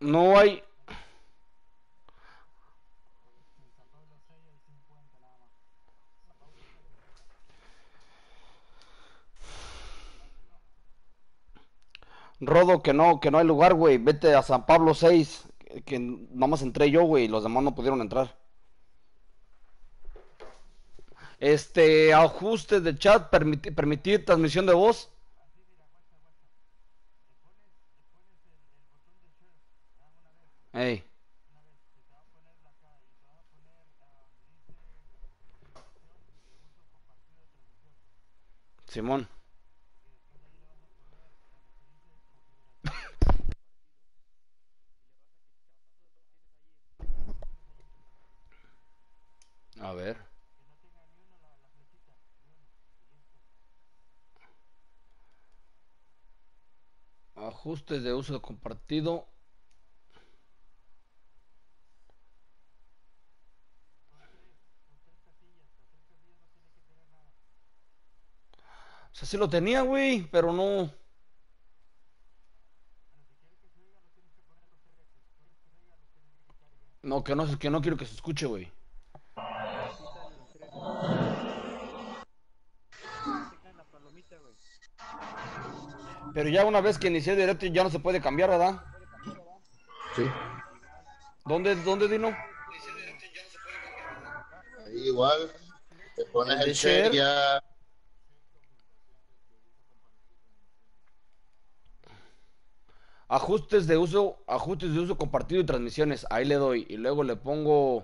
No hay. Rodo, que no hay lugar, güey. Vete a San Pablo 6. Que nomás entré yo, güey. Y los demás no pudieron entrar. Ajustes de chat, permitir transmisión de voz. Ey, Simón. A ver. Ajustes de uso compartido. O sea, sí lo tenía, güey, pero no. No, que no quiero que se escuche, güey. Pero ya una vez que inicié el directo ya no se puede cambiar, ¿verdad? Sí, ¿Dónde Dino? ahí igual te pones El de el share share. ya. Ajustes de uso compartido y transmisiones. Ahí le doy. Y luego le pongo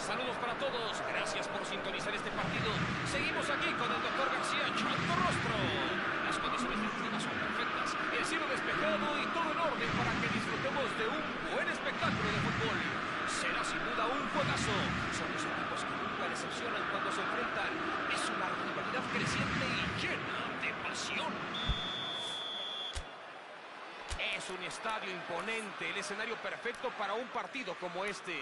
Saludos para todos. Gracias por sintonizar este partido. Seguimos aquí con el doctor García Chanto Rostro. Las condiciones del clima son perfectas. El cielo despejado y todo en orden para que disfrutemos de un buen espectáculo de fútbol. Será sin duda un juegazo. Son los equipos que nunca decepcionan cuando se enfrentan. Es una rivalidad creciente y llena de pasión. Es un estadio imponente, el escenario perfecto para un partido como este.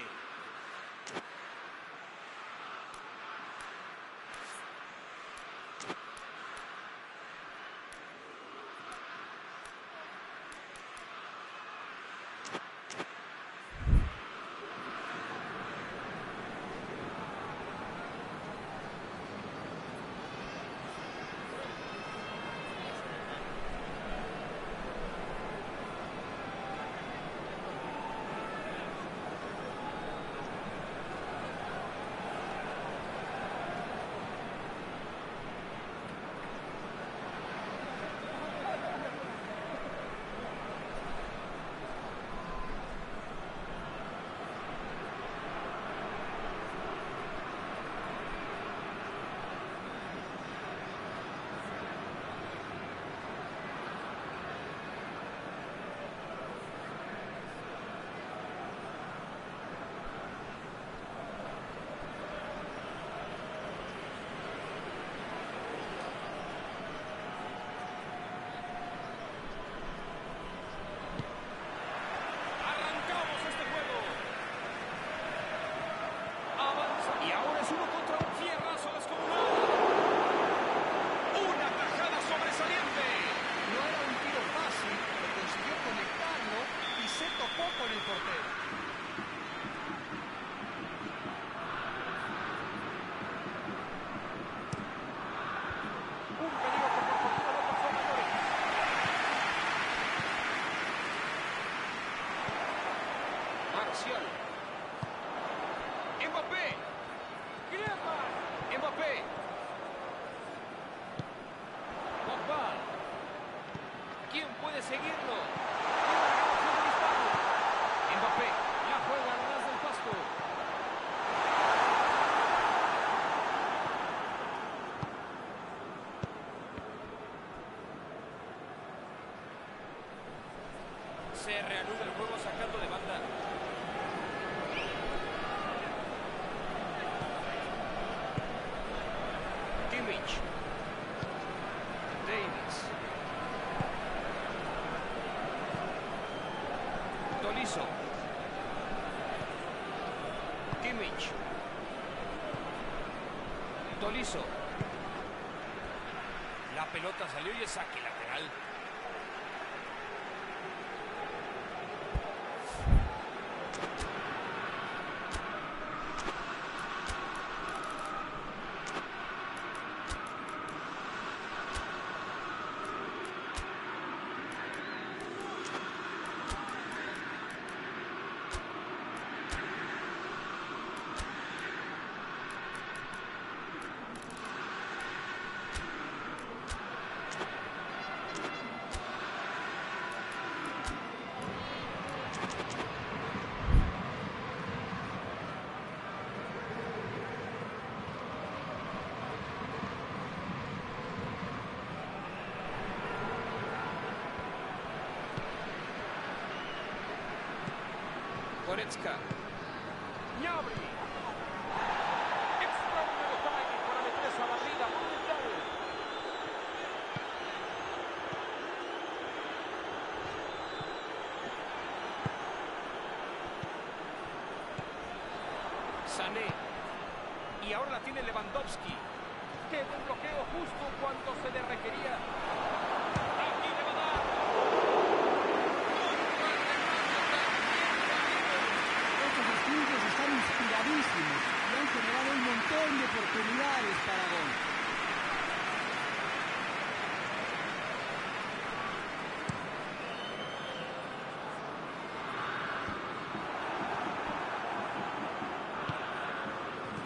Se reanuda el juego sacando de banda. Kimmich. Davis. Tolisso. Kimmich. Tolisso. La pelota salió y es saque lateral. Goretzka. Gnabry. Extraordinario timing para meter esa barrida brutal. Sané. Y ahora la tiene Lewandowski. Qué buen bloqueo justo cuando se le requería. Aquí le va a dar. Están inspiradísimos y han generado un montón de oportunidades para gol.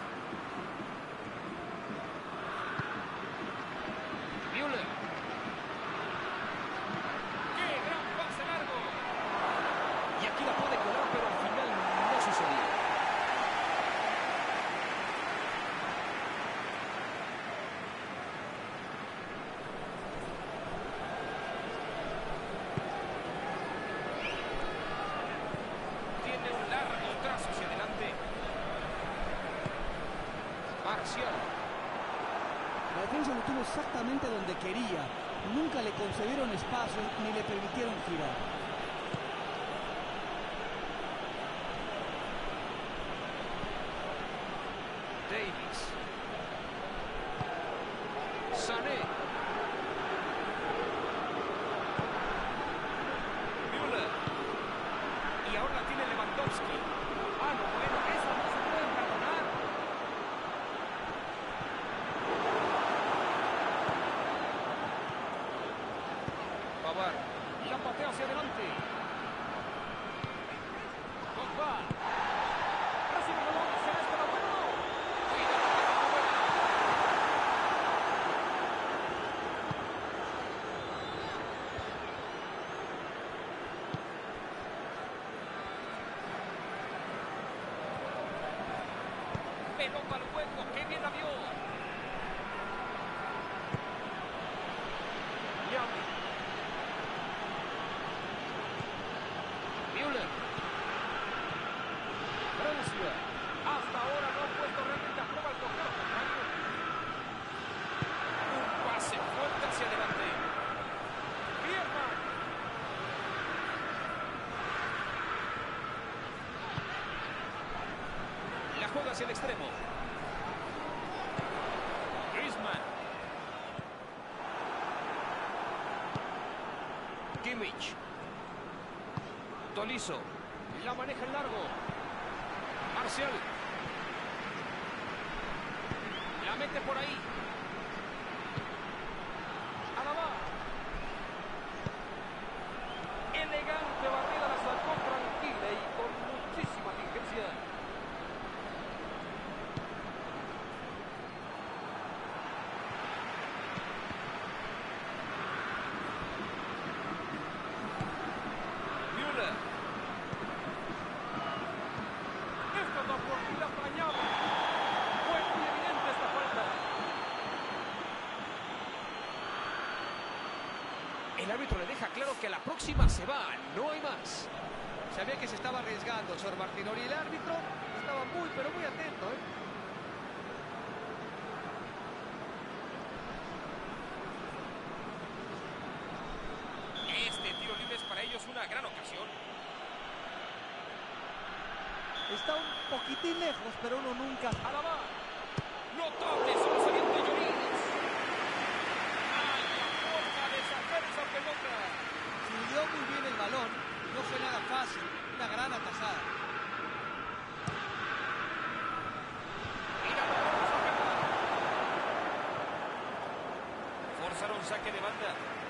Müller. defensa lo tuvo exactamente donde quería. Nunca le concedieron espacio ni le permitieron girar. Davis. Sané. Müller. Y ahora la tiene Lewandowski. Ah, no, bueno, esa no se puede perdonar. Pavard. La patea hacia adelante. Pogba. Recibe el balón. ¿Será esto lo bueno? Cuidado, que está buena. Pelota al hueco. ¡Qué bien la vio! Llame. Müller. Francia. Hasta ahora no ha puesto realmente a prueba el portero contrario. Un pase fuerte hacia adelante. Bierman. La juega hacia el extremo. Griezmann. Kimmich. Tolisso. La maneja en largo. Marcial. La mete por ahí. Alaba. Elegante barrida, la sacó tranquila y con muchísima diligencia. Müller. Esta es la oportunidad para Llame. Fue muy evidente esta falta. El árbitro le deja claro que a la próxima se va, no hay más. Sabía que se estaba arriesgando, Sor Martinoli. El árbitro estaba muy, pero muy atento, ¿eh? Este tiro libre es para ellos una gran ocasión. Está un poquitín lejos, pero uno nunca... Alaba. Notable sobresaliente Lloris. ¡Ay, la forma de sacar esa pelota! Fluió muy bien el balón. No fue nada fácil. Una gran atajada. Mira, lo vamos a sacar. Forzaron saque de banda.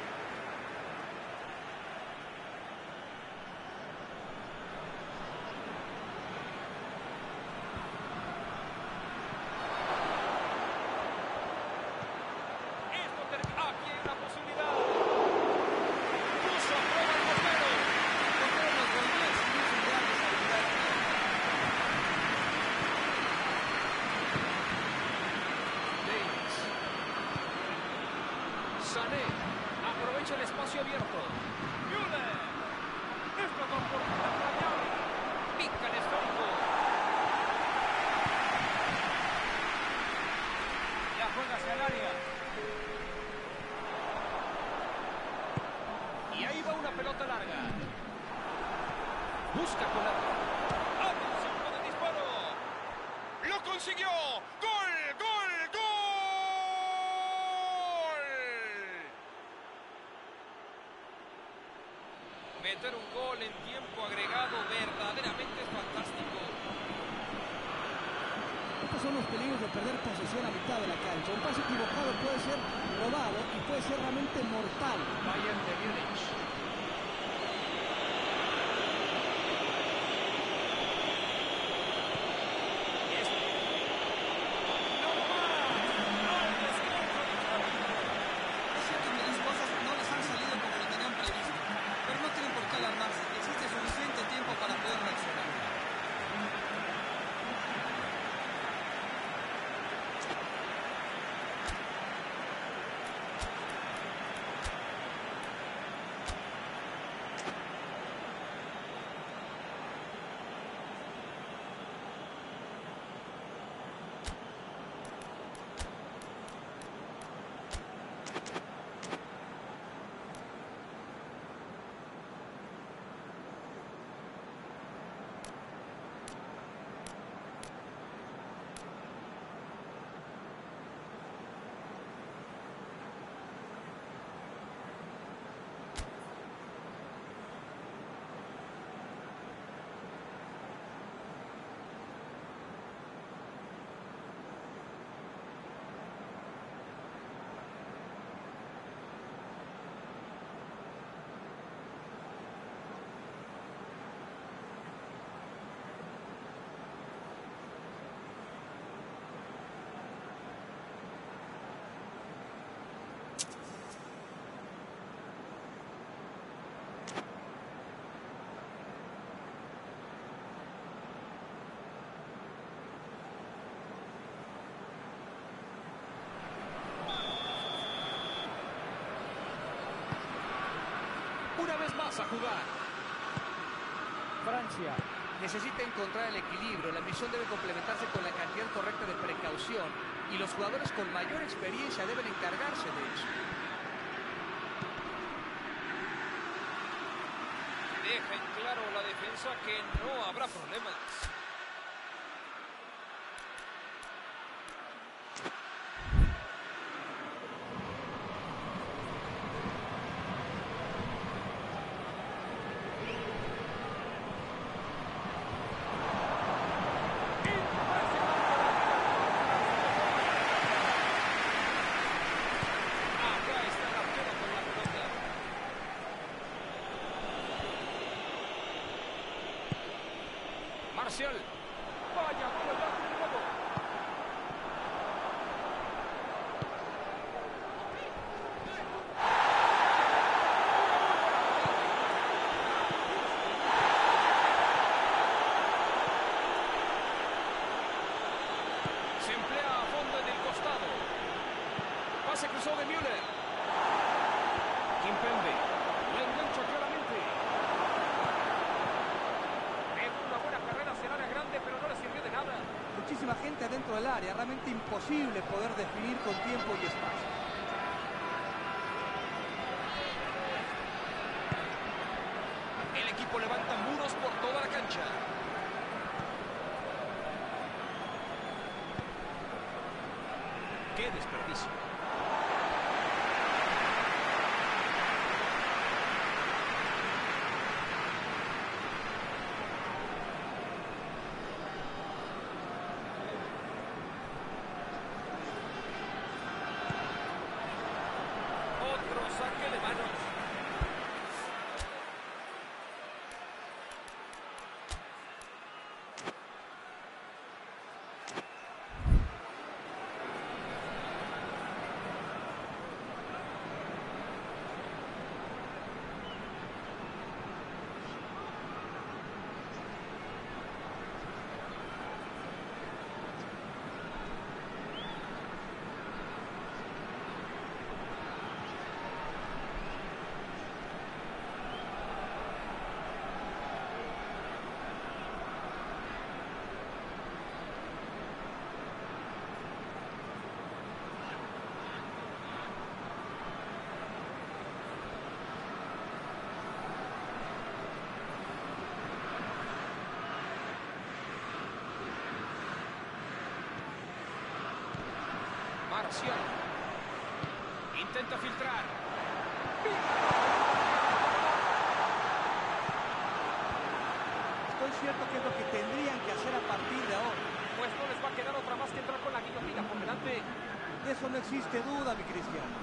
Esto termina. Aquí hay una posibilidad. Puso a prueba el portero. Los volvió a exhibir sus grandes habilidades. Davis. Sané. Aprovecha el espacio abierto. Müller. Esta es la oportunidad para Llame. Pica el esférico. La juega hacia el área. Y ahí va una pelota larga. Busca con la... ¡Atención con el disparo! ¡Lo consiguió! ¡Gol! ¡Gol! ¡Gol! Meter un gol en tiempo agregado verdaderamente es fantástico. Estos son los peligros de perder posesión a mitad de la cancha. Un pase equivocado puede ser robado y puede ser realmente mortal. Bayern de Múnich. ¡No más! ¡Al descanso de Jorge! Es cierto que las cosas no les han salido como lo tenían previsto, pero no tienen por qué alarmarse. Existe suficiente tiempo para poder reaccionar. Una vez más a jugar. Francia necesita encontrar el equilibrio. La misión debe complementarse con la cantidad correcta de precaución. Y los jugadores con mayor experiencia deben encargarse de eso. Deja en claro la defensa que no habrá problemas. Marcial. Vaya, juegazo de nuevo. Se emplea a fondo en el costado. Pase cruzado de Müller. Kimpembe. Lo engancha claramente. Una buena carrera, será la grande, pero no le sirvió de nada. Muchísima gente adentro del área. Realmente imposible poder definir con tiempo y espacio. El equipo levanta muros por toda la cancha. ¡Qué desperdicio! Otro saque de manos. Marcial. Intenta filtrar. Estoy cierto que es lo que tendrían que hacer a partir de ahora. Pues no les va a quedar otra más que entrar con la guillotina por delante. De eso no existe duda, mi Cristiano.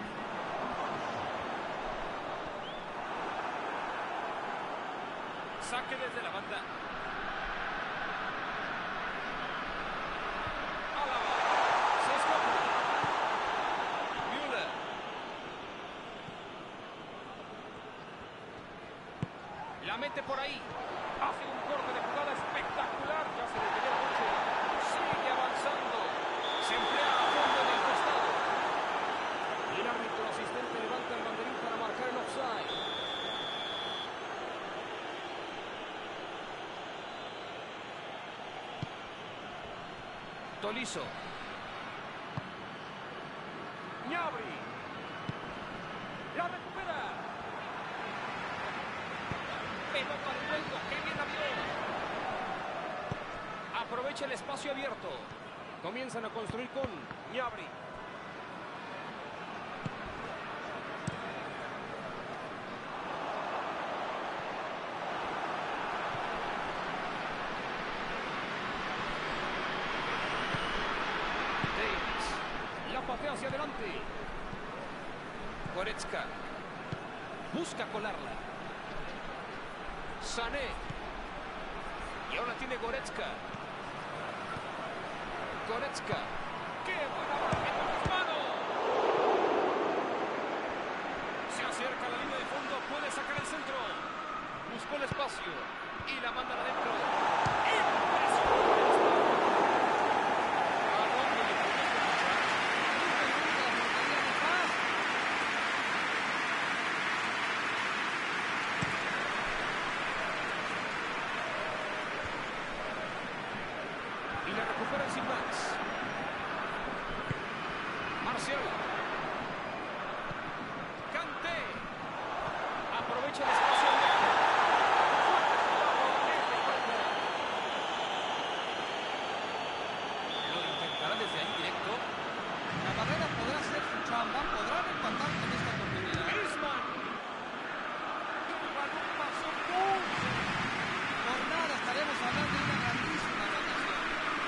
Saque desde la banda. Álava. Se escapa. Müller. La mete por ahí. Hace un corte de jugada espectacular. Ya se detenió la noche. Sigue avanzando. Se emplea a fondo en el costado. Y el árbitro asistente levanta el banderín para marcar el offside. Tolisso. Gnabry. La recupera. Pelota de vuelto. ¡Qué bien la vio! Aprovecha el espacio abierto. Comienzan a construir con Gnabry. Patea hacia adelante. Goretzka. Busca colarla. Sané. Y ahora tiene Goretzka. Goretzka. ¡Qué buena bola en las manos! Se acerca a la línea de fondo. Puede sacar el centro. Buscó el espacio. Y la mandan adentro. ¡Impresionante! aprovecha el espacio. Lo intentará desde ahí directo. La barrera podrá hacer su chamba, podrán empatar con esta oportunidad. Griezmann. El balón pasó. Por nada estaremos hablando de una grandísima anotación.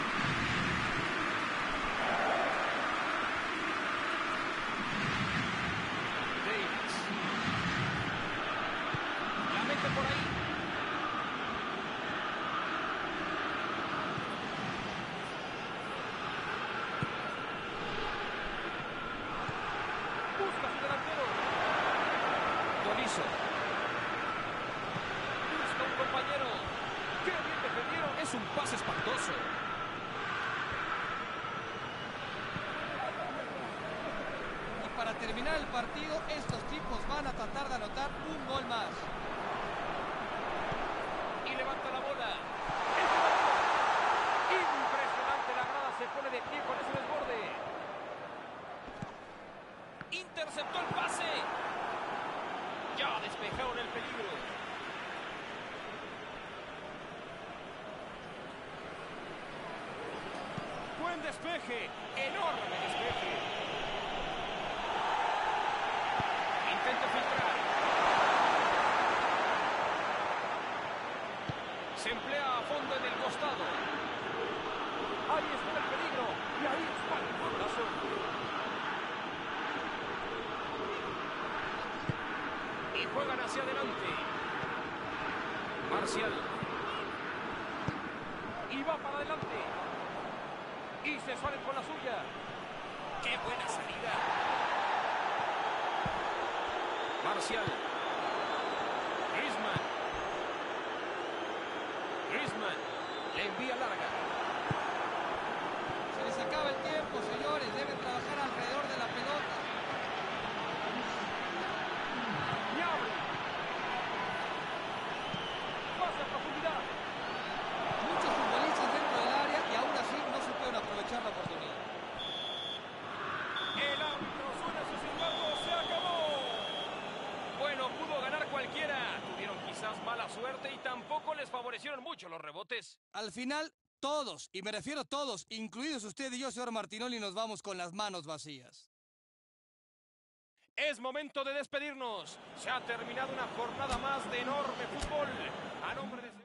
Davis. La mete por ahí. Busca su delantero. Tolizo. Busca un compañero. ¡Qué bien defendieron! Es un pase espantoso. Y para terminar el partido, estos tipos van a tratar de anotar un gol más. Y levanta la bola. Impresionante, la grada se pone de pie con ese desborde. Interceptó el pase. Ya despejaron el peligro. Buen despeje. Enorme despeje. Intenta filtrar. Se emplea a fondo en el costado. Ahí está el peligro. Y ahí está el golazo. Y juegan hacia adelante. Marcial. Y va para adelante. Y se salen con la suya. ¡Qué buena salida! Marcial. Griezmann. Griezmann. Le envía larga. Se les acaba el tiempo, señores. Deben trabajar alrededor de la pelota. Y abre. Pasa a profundidad. Muchos futbolistas dentro del área y aún así no supieron aprovechar la oportunidad. El árbitro suena su silbato. ¡Se acabó! Bueno, pudo ganar cualquiera. Tuvieron quizás mala suerte y tampoco les favorecieron mucho los rebotes. Al final, todos, y me refiero a todos, incluidos usted y yo, señor Martinoli, nos vamos con las manos vacías. Es momento de despedirnos. Se ha terminado una jornada más de enorme fútbol. A nombre de...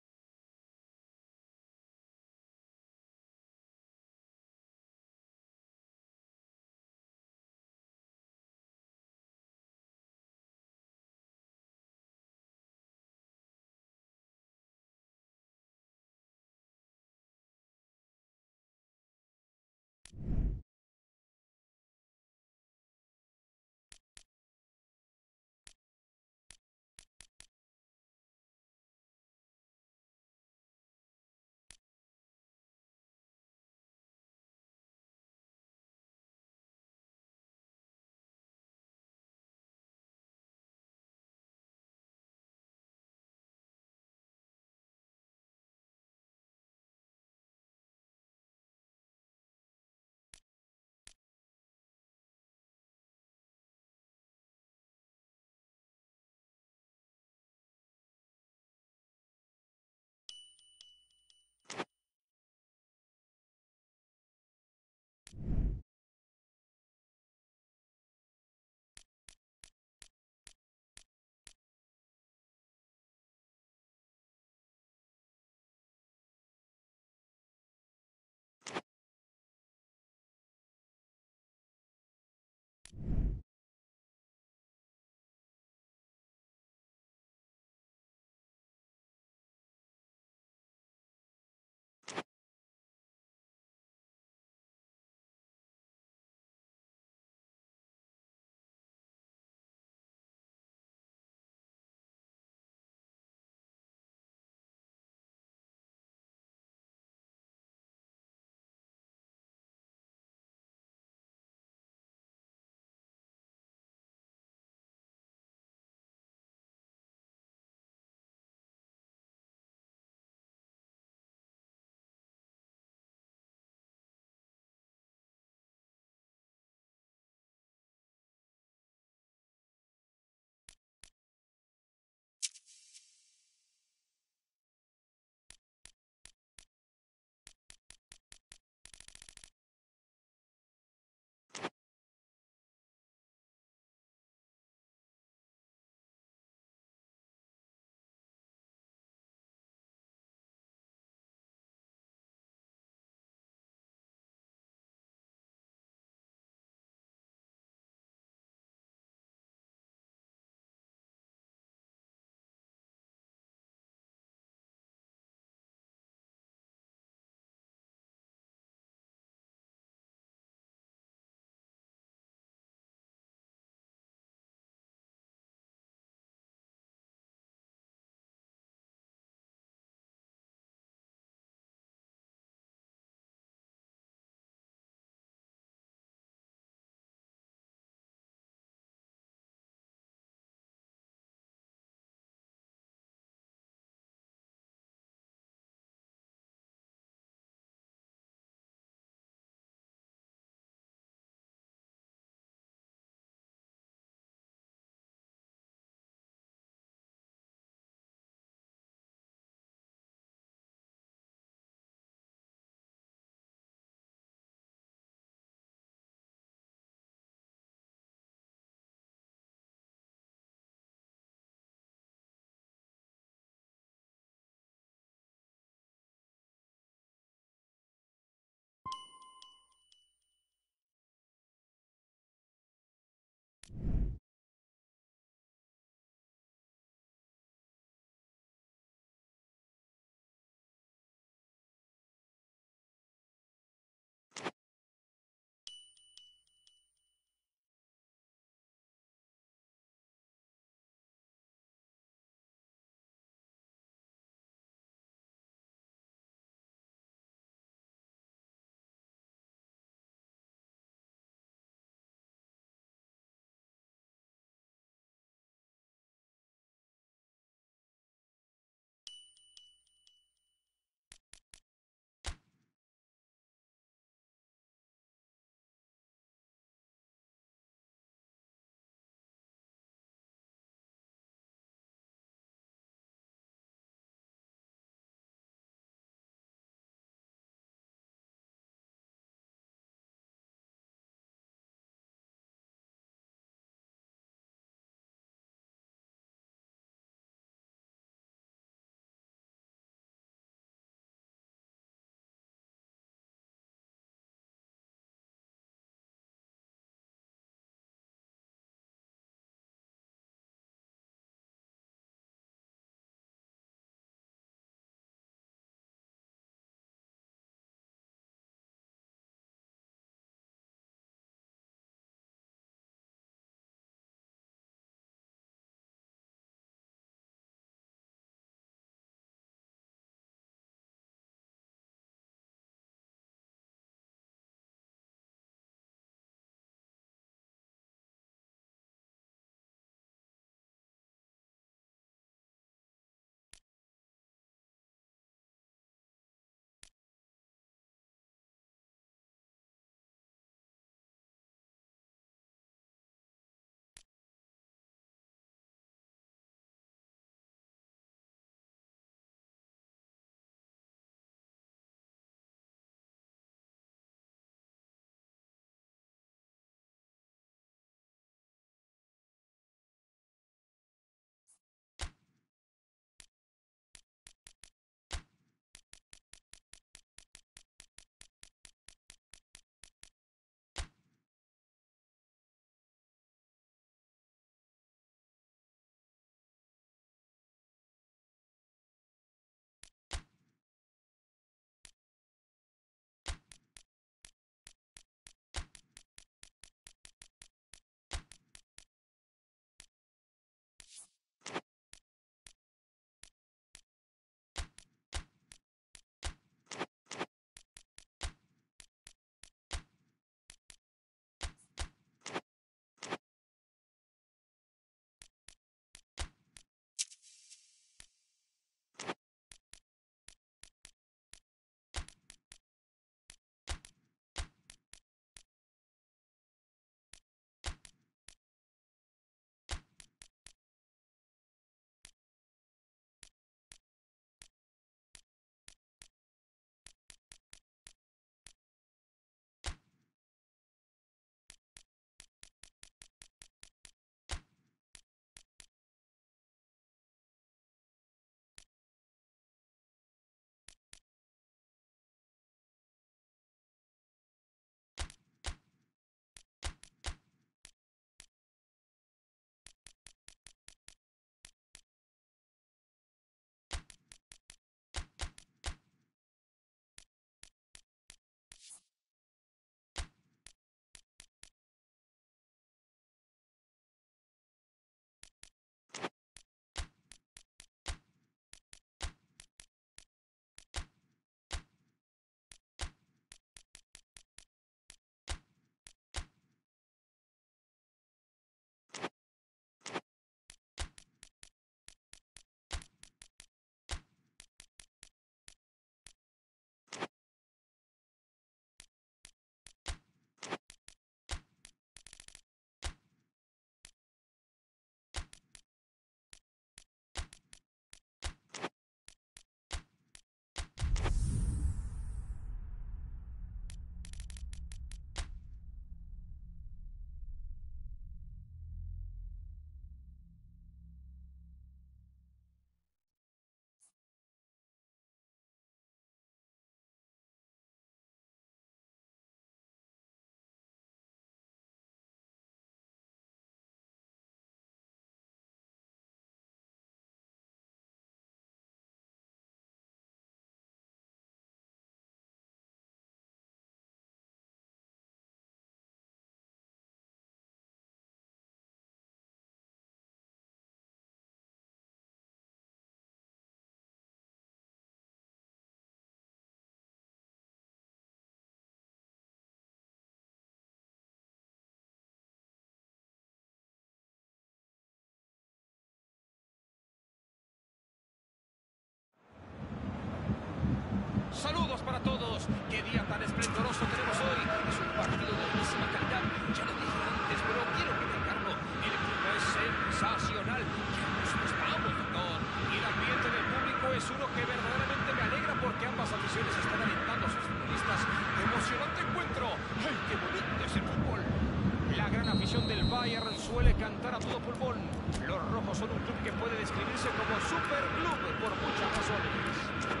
todos. Qué día tan esplendoroso tenemos hoy. Es un partido de altísima calidad. Ya lo dije antes, pero quiero recalcarlo. El clima es sensacional. Qué gusto estamos, doctor. Y el ambiente del público es uno que verdaderamente me alegra porque ambas aficiones están alentando a sus futbolistas. ¡Emocionante encuentro! ¡Ay, qué bonito es el fútbol! La gran afición del Bayern suele cantar a todo pulmón. Los rojos son un club que puede describirse como superclub por muchas razones.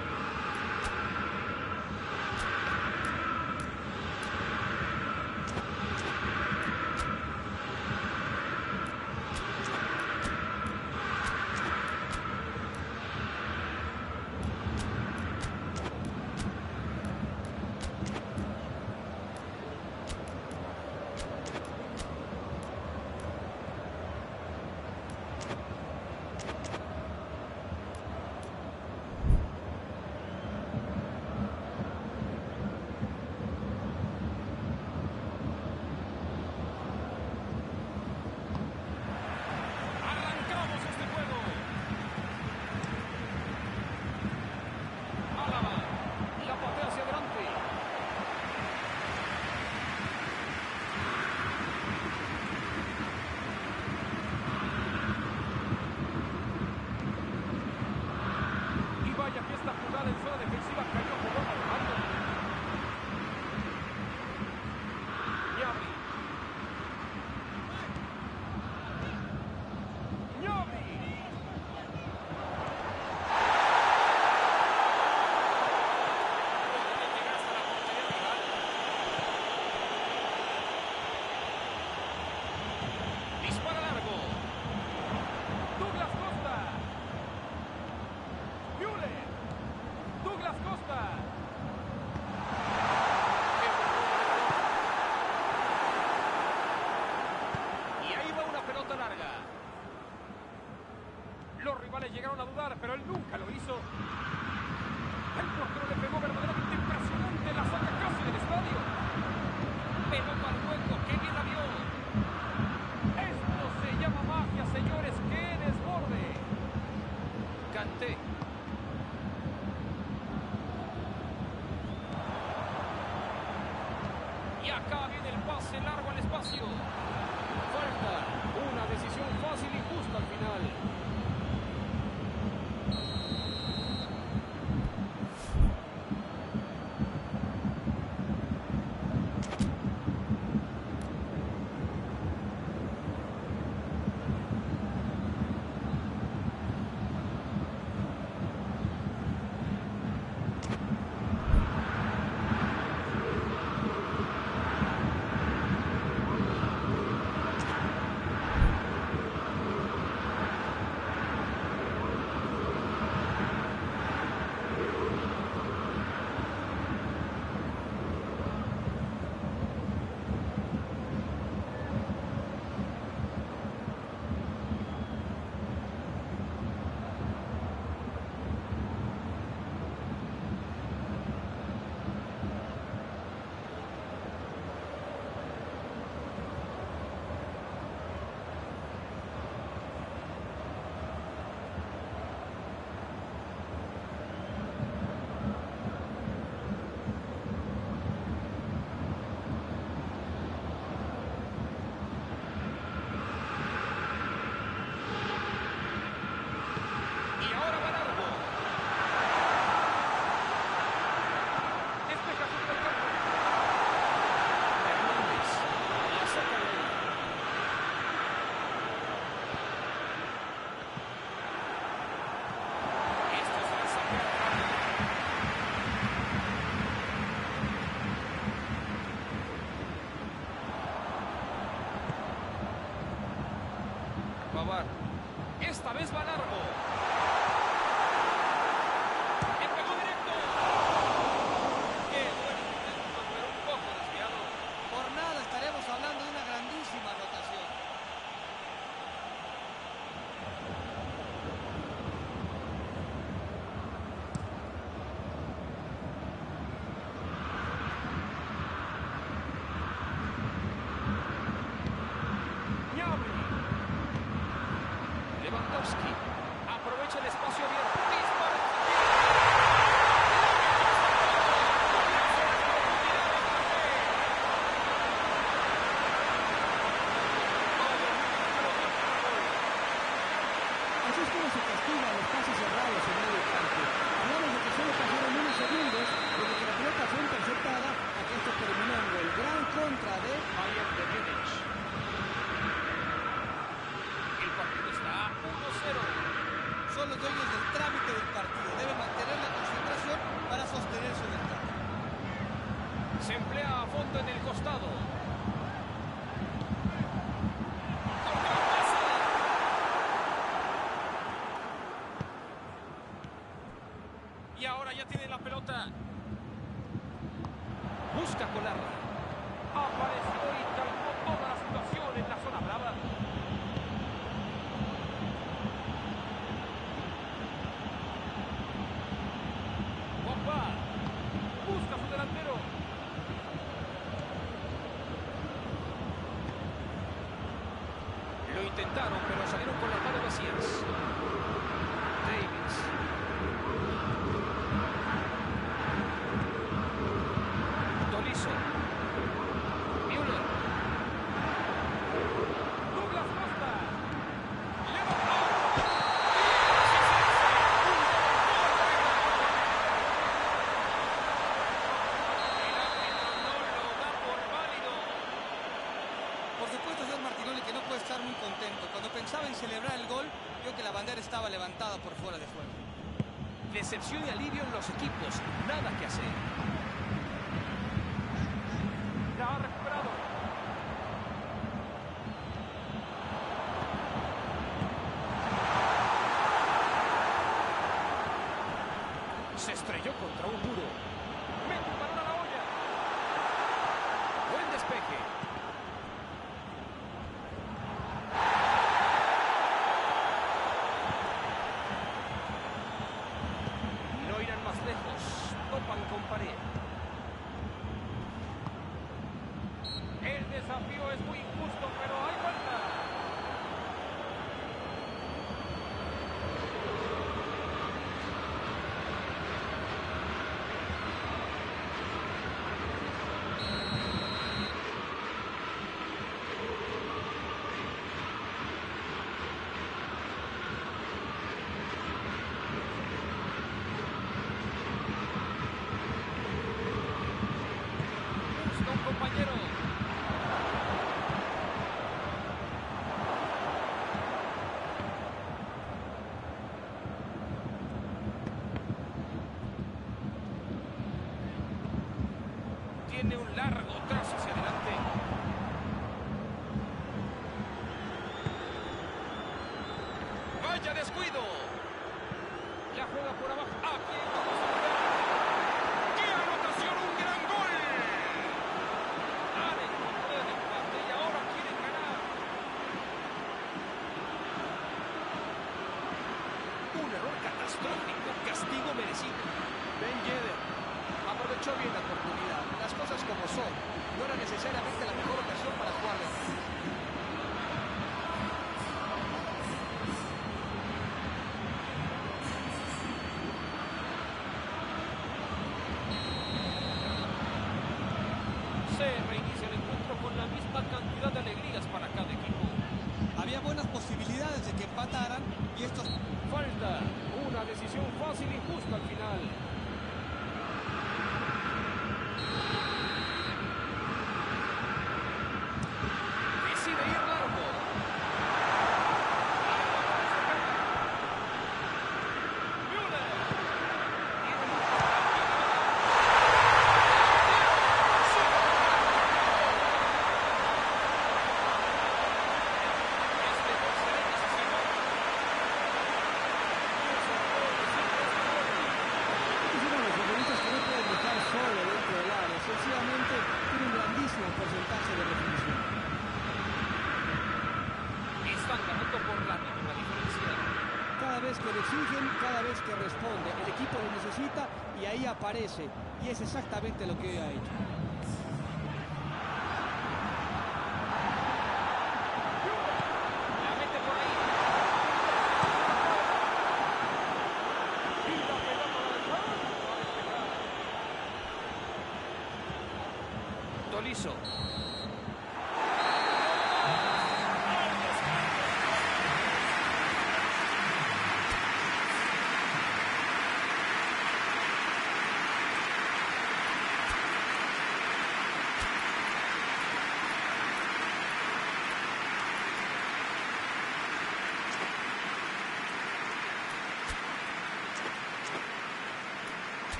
Llegaron a dudar, pero él nunca lo hizo. El portero le pegó verdaderamente impresionante, la saca casi del estadio. Pelota al hueco, qué bien la vio. Esto se llama magia, señores, qué desborde. Kanté. Y acá viene el pase largo al espacio. Falta, una decisión fácil y justa al final. Esta vez va largo. Le pegó directo. Qué buen intento, pero un poco desviado. Por nada estaremos hablando de una grandísima anotación. Lewandowski aprovecha el espacio abierto. Dispara. Así es como se castigan los pases cerrados en medio campo. Hablamos de que solo pasaron unos segundos desde que la pelota fue interceptada a que esto terminó en gol. Gran contra de Bayern de Múnich. El partido está 1-0. Son los dueños del trámite del partido. Deben mantener la concentración para sostener su ventaja. Se emplea a fondo en el costado. Contrapase. Y ahora ya tiene la pelota. Busca colarla. Apareció y calmó toda la situación en la zona brava. Pogba. Busca a su delantero. Lo intentaron, pero salieron con las manos vacías. Davis. Tolisso. Müller. Douglas Costa. Levantó. El árbitro no lo da por válido. Por supuesto, señor Martinoli, que no puede estar muy contento. Cuando pensaba en celebrar el gol, vio que la bandera estaba levantada por fuera de juego. Decepción y alivio en los equipos. Nada que hacer. La ha recuperado. Se estrelló contra un muro. Mete un balón a la olla. Buen despeje. No irán más lejos. Topan con pared. El desafío es muy injusto, pero hay falta. Busca un compañero. Tiene un largo trazo hacia adelante. Vaya descuido. La juega por abajo. Aquí hay una posibilidad. ¡Qué anotación! ¡Un gran gol! Han encontrado el empate y ahora quieren ganar. Un error catastrófico. Castigo merecido. Ben Yedder aprovechó bien la oportunidad. Las cosas como son. No era necesariamente la mejor ocasión para jugar de frente. Se reinicia el encuentro con la misma cantidad de alegrías para cada equipo. Había buenas posibilidades de que empataran y estos Falta. Una decisión fácil y justa al final. Decide ir largo. Müller. Tiene mucha Este gol será decisivo. es uno de los futbolistas que no pueden dejar solo dentro del área. Sencillamente tiene un grandísimo porcentaje de definición. Están ganando por la mínima diferencia. Cada vez que le exigen, cada vez que responde, el equipo lo necesita y ahí aparece. Y es exactamente lo que hoy ha hecho. La mete por ahí. Y la pelota la dejaron. Va a despejar. Tolisso.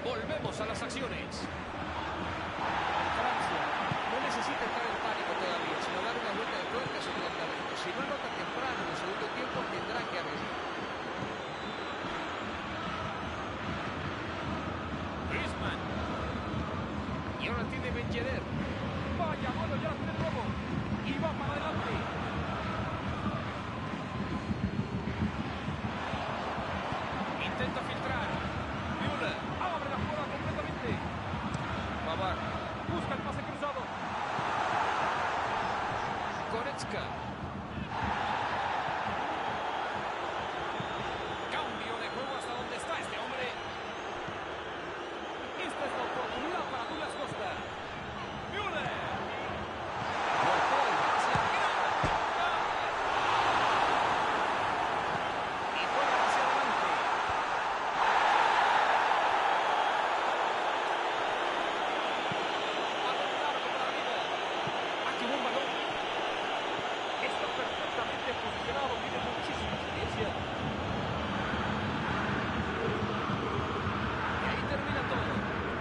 Volvemos a las acciones. Francia no necesita entrar en pánico todavía, sino dar una vuelta de tuerca a su planteamiento. Si no anota temprano en el segundo tiempo, tendrán que arriesgar. Griezmann. Y ahora tiene Ben Yedder. Vaya, bueno, ya la tiene de nuevo. Y va para adelante. Intenta filtrar. Müller. Abre la jugada completamente. Pavard. Busca el pase cruzado. Goretzka. Cambio de juego hasta donde está este hombre. Esta es la oportunidad para Douglas Costa. Müller. Volcó el pase a y juega hacia adelante. Balón largo para arriba. Aquí va un balón. Está perfectamente posicionado. Tiene muchísima experiencia. Y ahí termina todo.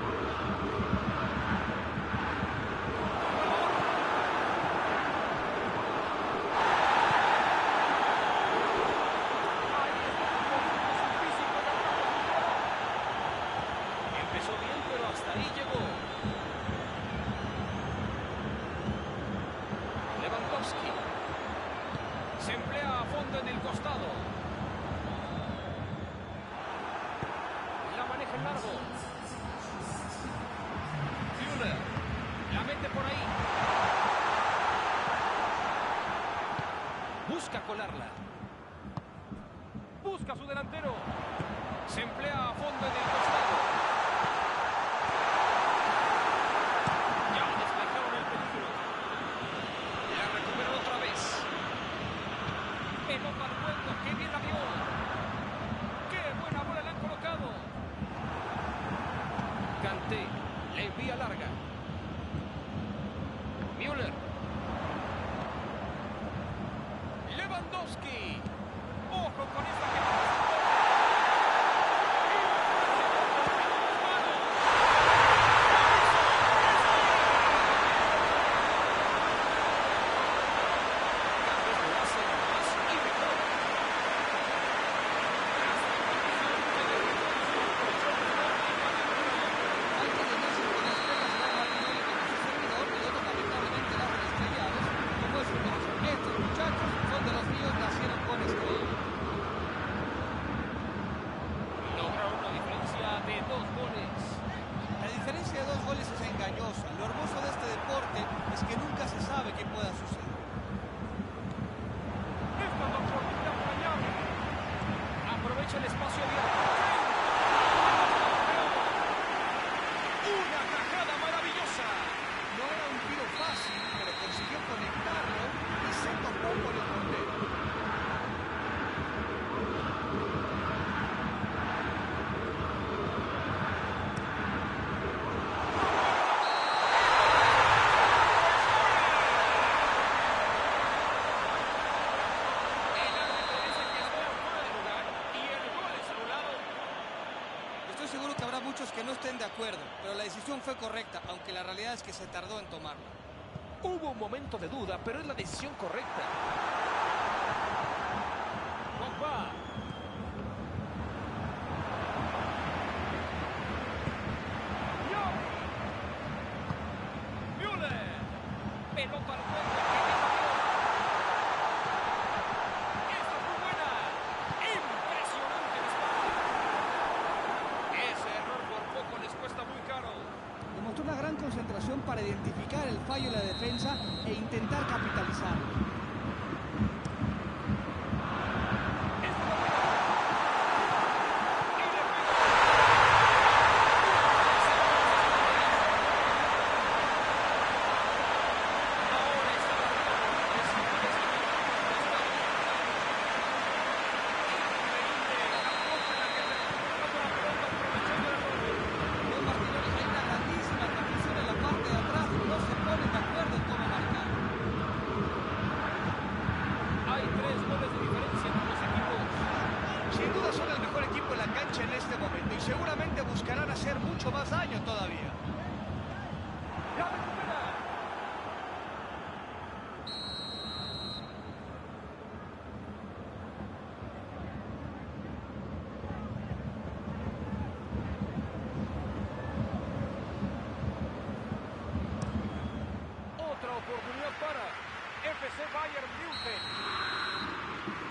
Empezó bien, pero hasta ahí llegó. Lewandowski. Se emplea a fondo en el costado. La maneja en largo. Müller. La mete por ahí. Busca colarla. Busca a su delantero. Se emplea a fondo en el costado. Ya despejaron el peligro. La recuperan otra vez. Pelota al hueco. ¡Qué bien la vio! ¡Qué buena bola le han colocado! Kanté. Le envía larga. Müller. Lewandowski. ¡Ojo con esta que Cada vez lo hacen más y mejor. Hay que llenarse con las pelas de Martinelli como su servidor y otros lamentablemente las hacen estrellados, como es su caso. Estos muchachos son de los míos, nacieron con estrella. Lograron una diferencia de 2 goles. La diferencia de 2 goles es engañosa. Lo hermoso de este deporte es que nunca se sabe qué pueda suceder. esta es la oportunidad fallada. Aprovecha el espacio abierto. Una tajada maravillosa. No era un tiro fácil, pero consiguió conectarlo y se topó con el portero. El árbitro dice que está fuera de lugar y el gol es anulado. Estoy seguro que habrá muchos que no estén de acuerdo, pero la decisión fue correcta, aunque la realidad es que se tardó en tomarla. Hubo un momento de duda, pero es la decisión correcta. Pogba. Müller. Pelota al juego. ¡Qué bien la vio! Esta es muy buena. Impresionante disparo. Ese error por poco les cuesta muy caro. Demostró una gran concentración para identificar el fallo en la defensa e intentar capitalizarlo. Esta es la buena. Y le pega. Ahora está la Don Martinelli, hay una grandísima confusión en la parte de atrás, no se ponen de acuerdo en cómo marcar. hacer mucho más daño todavía. La recupera. Otra oportunidad para FC Bayern München.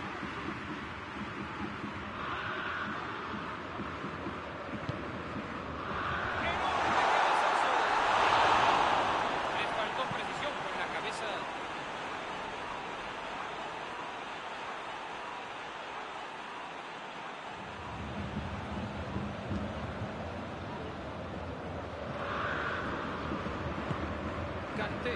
Le faltó precisión con la cabeza. Kanté.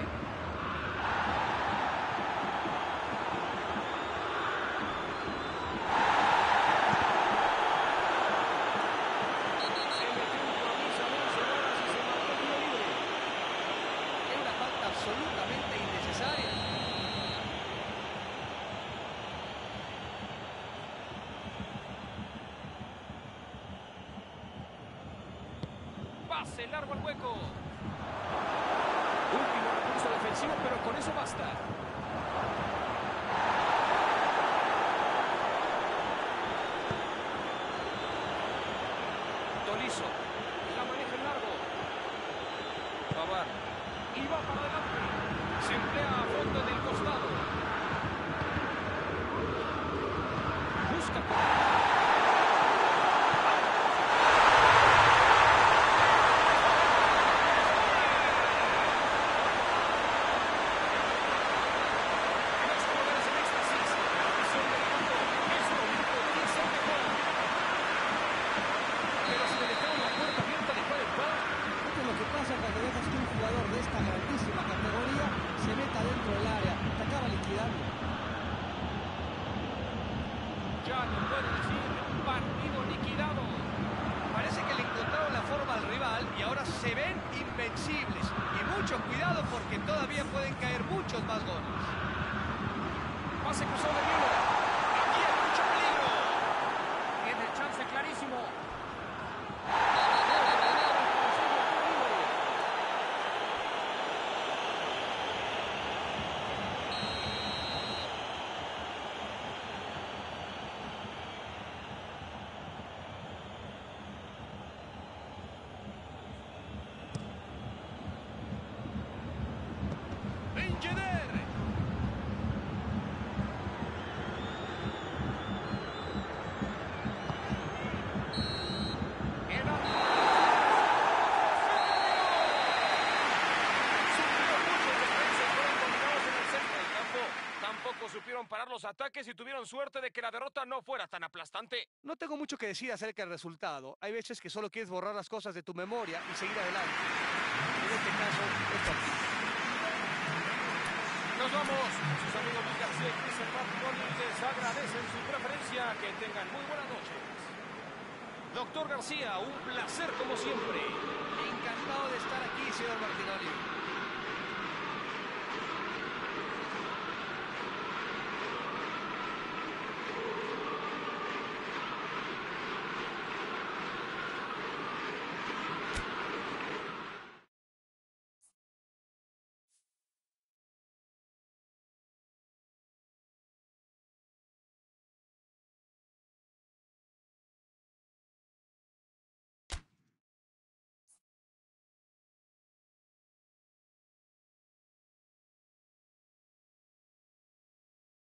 Se metió un camisa de 11 varas y se marcó tiro libre. Era una falta absolutamente innecesaria. Pase largo al hueco. Último recurso defensivo, pero con eso basta. Tolisso. La maneja en largo. Pavard. Y va para adelante. Se emplea a fondo en el costado. Busca con... Los jugadores en éxtasis. La visión del campo. Es un momento de 10 al mejor. Pero si le dejaron la puerta abierta de par en par. Esto es lo que pasa cuando dejas que un jugador de esta grandísima categoría se meta dentro del área. Te acaba liquidando. Ya no puedo decir partido liquidado. Parece que le encontraron la forma al rival y ahora se ven invencibles. Y mucho cuidado porque todavía pueden caer muchos más goles. Pase cruzado de Müller. Aquí hay mucho peligro. Tiene chance clarísimo. Ben Yedder. Era... Sufrió muchos defensas, fueron combinados en el centro del campo. Tampoco supieron parar los ataques y tuvieron suerte de que la derrota no fuera tan aplastante. No tengo mucho que decir acerca del resultado. Hay veces que solo quieres borrar las cosas de tu memoria y seguir adelante. En este caso, esto aquí. Nos vamos. Sus amigos Luis García y Cristian Martínez les agradecen su preferencia. Que tengan muy buenas noches. Doctor García, un placer